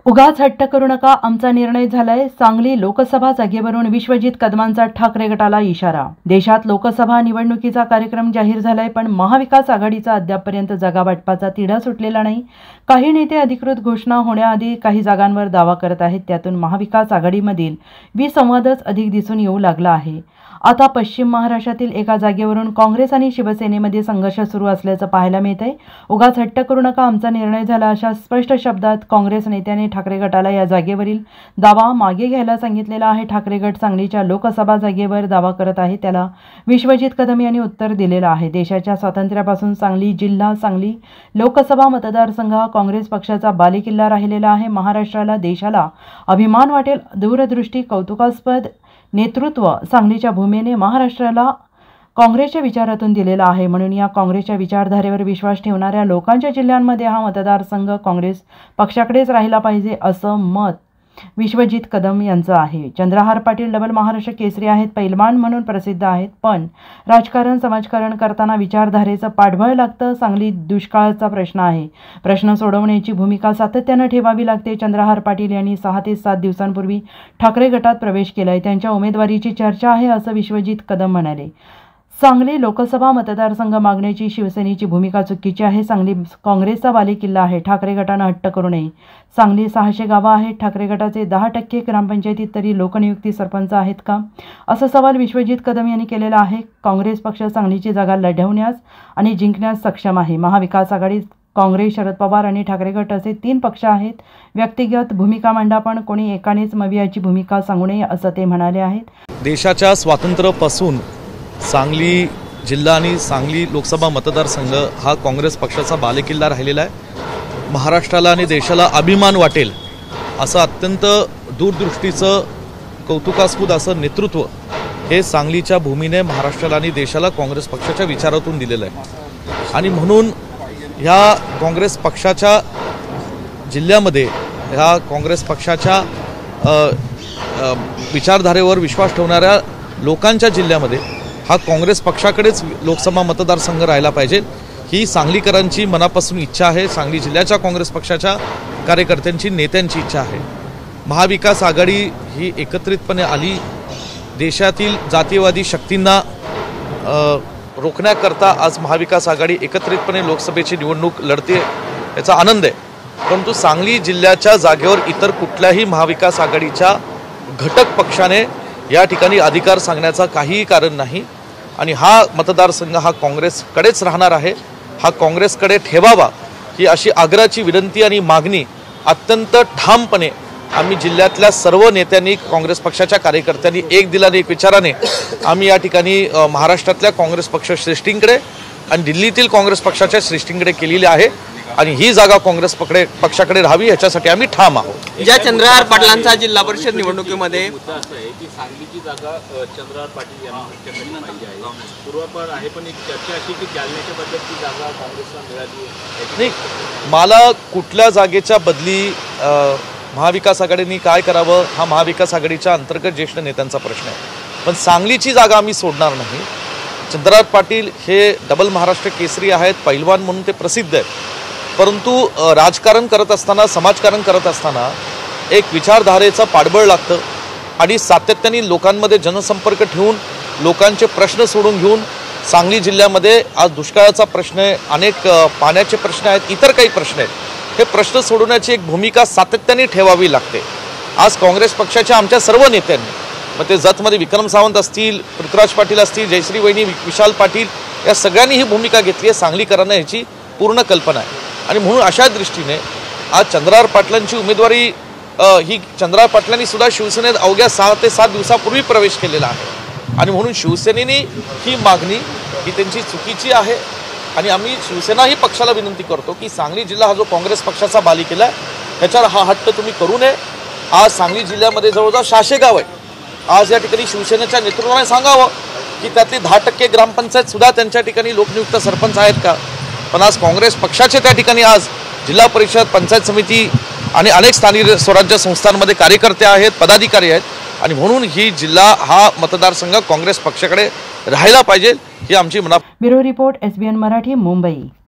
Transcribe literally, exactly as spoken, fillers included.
उगाच हट्ट करू नका, आमचा निर्णय झालाय। सांगली लोकसभा जागेवरून विश्वजित कदमांचा ठाकरे गटाला इशारा। देशात लोकसभा निवडणुकीचा कार्यक्रम जाहीर झालाय, पण महाविकास आघाडीचा अद्यापपर्यंत जागा वाटपाचा तिढा सुटलेला नाही। काही नेते अधिकृत घोषणा होण्याआधी काही जागांवर दावा करत आहेत, त्यातून महाविकास आघाडीमधील विसंवादच अधिक दिसून येऊ लागला आहे। आता पश्चिम महाराष्ट्रातील एका जागेवरून काँग्रेस आणि शिवसेनेमध्ये संघर्ष सुरू असल्याचं पाहायला मिळतंय। उगाच हट्ट करू नका, आमचा निर्णय झाला, अशा स्पष्ट शब्दात काँग्रेस नेत्याने ठाकरे गटाला या जागेवरील दावा मागे घ्यायला सांगितलेला आहे। ठाकरे गट सांगलीच्या लोकसभा जागेवर दावा करत आहे, त्याला विश्वजित कदम यांनी उत्तर दिलेलं आहे। देशाच्या स्वातंत्र्यापासून सांगली जिल्हा, सांगली लोकसभा मतदारसंघ हा काँग्रेस पक्षाचा बालेकिल्ला राहिलेला आहे। महाराष्ट्राला, देशाला अभिमान वाटेल दूरदृष्टी, कौतुकास्पद नेतृत्व सांगलीच्या भूमीने महाराष्ट्राला काँग्रेसच्या विचारातून दिलेला आहे। म्हणून या काँग्रेसच्या विचारधारेवर विश्वास ठेवणाऱ्या लोकांच्या जिल्ह्यांमध्ये हा मतदारसंघ काँग्रेस पक्षाकडेच राहिला पाहिजे, असं मत विश्वजित कदम यांचं आहे। चंद्रहार पाटील डबल महाराष्ट्र केसरी आहेत, पैलवान म्हणून प्रसिद्ध आहेत, पण राजकारण समाजकारण करताना विचारधारेचं पाठबळ लागतं। सांगलीत दुष्काळाचा प्रश्न आहे, प्रश्न सोडवण्याची भूमिका सातत्यानं ठेवावी लागते। चंद्रहार पाटील यांनी सहा ते सात दिवसांपूर्वी ठाकरे गटात प्रवेश केलाय, त्यांच्या उमेदवारीची चर्चा आहे, असं विश्वजित कदम म्हणाले। सांगली लोकसभा मतदारसंघ मागण्याची शिवसेनेची भूमिका चुकीची आहे। सांगली काँग्रेसचा बालेकिल्ला आहे, ठाकरे गटानं हट्ट करू नये। सांगली सहाशे गावं आहेत, ठाकरे गटाचे दहा टक्के ग्रामपंचायतीत तरी लोकनियुक्ती सरपंच आहेत का, असा सवाल विश्वजित कदम यांनी केलेला आहे। काँग्रेस पक्ष सांगलीची जागा लढवण्यास आणि जिंकण्यास सक्षम आहे। महाविकास आघाडीत काँग्रेस, शरद पवार आणि ठाकरे गट असे तीन पक्ष आहेत। व्यक्तिगत भूमिका मांडा, पण कोणी एकानेच मवियाची भूमिका सांगू नये, असं ते म्हणाले आहेत। देशाच्या स्वातंत्र्यापासून सांगली जिल्हा आणि सांगली लोकसभा मतदारसंघ हा काँग्रेस पक्षाचा बालेकिल्ला राहिलेला आहे। महाराष्ट्राला आणि देशाला अभिमान वाटेल असं अत्यंत दूरदृष्टीचं कौतुकास्पद असं नेतृत्व हे सांगलीच्या भूमीने महाराष्ट्राला आणि देशाला काँग्रेस पक्षाच्या विचारातून दिलेलं आहे। आणि म्हणून ह्या काँग्रेस पक्षाच्या जिल्ह्यामध्ये ह्या काँग्रेस पक्षाच्या विचारधारेवर विश्वास ठेवणाऱ्या लोकांच्या जिल्ह्यामध्ये हा काँग्रेस पक्षाकडेच लोकसभा मतदारसंघ राहिला पाहिजे, ही सांगलीकरांची मनापासून इच्छा आहे। सांगली जिल्ह्याच्या काँग्रेस पक्षाच्या कार्यकर्त्यांची, नेत्यांची इच्छा आहे। महाविकास आघाडी ही एकत्रितपणे आली, देशातील जातीयवादी शक्तींना रोखण्याकरता आज महाविकास आघाडी एकत्रितपणे लोकसभेची निवडणूक लढते, याचा आनंद आहे। परंतु सांगली जिल्ह्याच्या जागेवर इतर कुठल्याही महाविकास आघाडीच्या घटक पक्षाने या ठिकाणी अधिकार सांगण्याचा काहीही कारण नाही आणि हा मतदारसंघ हा काँग्रेसकडेच राहणार आहे, हा काँग्रेसकडे ठेवावा, ही अशी आग्रहाची विनंती आणि मागणी अत्यंत ठामपणे आम्ही जिल्ह्यातल्या सर्व नेत्यांनी, काँग्रेस पक्षाच्या कार्यकर्त्यांनी एक दिलाने एक विचाराने आम्ही या ठिकाणी महाराष्ट्रातल्या काँग्रेस पक्ष श्रेष्ठींकडे आणि दिल्लीतील काँग्रेस पक्षाच्या श्रेष्ठींकडे केलेली आहे आणि ही जागा काँग्रेस पकडे पक्षाकडे राहावी याच्यासाठी आम्ही ठाम आहोत। ज्या चंद्रहार पाटलांचा जिल्हा परिषद निवडणुकीमध्ये मुद्दा असा आहे की सांगलीची जागा चंद्रहार पाटील यांना पक्षाकडे पाहिजे आहे, पूर्वापार आहे, पण एक चर्चा अशी की जालन्याच्या बद्दलची जागा काँग्रेसला मिळाली नाही। मला कुठल्या जागेच्या बदली महाविकास आघाडीने काय करावं हा महाविकास आघाडीच्या अंतर्गत ज्येष्ठ नेत्यांचा प्रश्न आहे, पण सांगलीची जागा आम्ही सोडणार नाही। चंद्रहार पाटील हे डबल महाराष्ट्र केसरी आहेत, पैलवान म्हणून ते प्रसिद्ध आहेत, परंतु राजकारण करत असताना, समाजकारण करत असताना एक विचारधारेचं पाठबळ लागतं आणि सातत्याने लोकांमध्ये जनसंपर्क ठेवून लोकांचे प्रश्न सोडून घेऊन सांगली जिल्ह्यामध्ये आज दुष्काळाचा प्रश्न आहे, अनेक पाण्याचे प्रश्न आहेत, इतर काही प्रश्न आहेत, हे प्रश्न सोडवण्याची एक भूमिका सातत्याने ठेवावी लागते। आज काँग्रेस पक्षाच्या आमच्या सर्व नेत्यांनी, मग ते जतमध्ये विक्रम सावंत असतील, पृथ्वीराज पाटील असतील, जयश्री वहिनी, विशाल पाटील, या सगळ्यांनी ही भूमिका घेतली आहे। सांगलीकरांना याची पूर्ण कल्पना आहे आणि म्हणून अशा दृष्टीने आज चंद्रहार पाटलांची उमेदवारी ही चंद्रहार पाटलांनी सुद्धा शिवसेनेत अवघ्या सहा ते सात दिवसापूर्वी प्रवेश केलेला आहे आणि म्हणून शिवसेनेने ही मागणी ही त्यांची चुकीची आहे आणि आम्ही शिवसेना ही पक्षाला विनंती करतो की सांगली जिल्हा हा जो काँग्रेस पक्षाचा बालेकिल्ला आहे त्याच्यावर हा हट्ट तुम्ही करू नये। आज सांगली जिल्ह्यामध्ये जवळजवळ सहाशे गाव आहे, आज या ठिकाणी शिवसेनेच्या नेतृत्वाने सांगावं की त्यातली दहा टक्के ग्रामपंचायत सुद्धा त्यांच्या ठिकाणी लोकनियुक्त सरपंच आहेत का, पण आज काँग्रेस पक्षाचे त्या ठिकाणी आज जिल्हा परिषद, पंचायत समिती आणि अनेक स्थानिक स्वराज्य संस्थांमध्ये कार्यकर्ते आहेत, पदाधिकारी आहेत आणि म्हणून ही जिल्हा हा मतदारसंघ काँग्रेस पक्षाकडे राहायला पाहिजे ही आमची मना। Bureau report, SBN Marathi, Mumbai.